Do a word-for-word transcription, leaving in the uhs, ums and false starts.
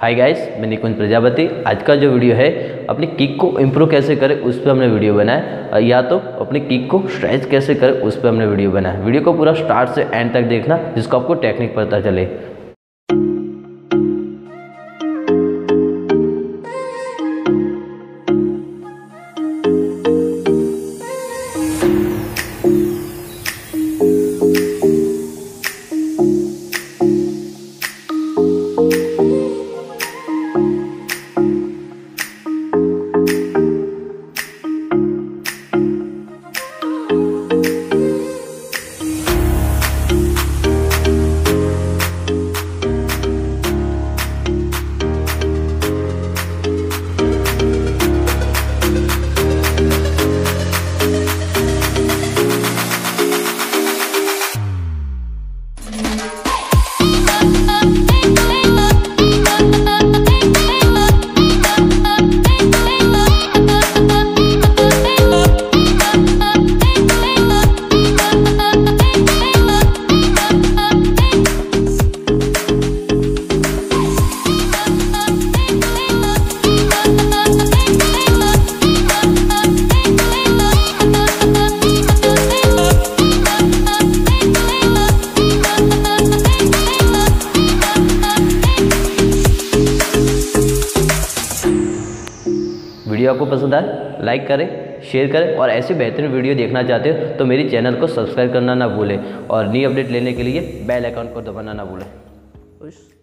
Hi guys, मैं निकुंज प्रजापति। आज का जो वीडियो है अपनी किक को इम्प्रूव कैसे करें उस पर हमने वीडियो बनाया, या तो अपनी किक को स्ट्रेच कैसे करें उस पर हमने वीडियो बनाया। वीडियो को पूरा स्टार्ट से एंड तक देखना जिसको आपको टेक्निक पता चले। वीडियो आपको पसंद आए लाइक करें, शेयर करें और ऐसे बेहतरीन वीडियो देखना चाहते हो तो मेरी चैनल को सब्सक्राइब करना ना भूलें और नई अपडेट लेने के लिए बेल आइकन को दबाना ना भूलें।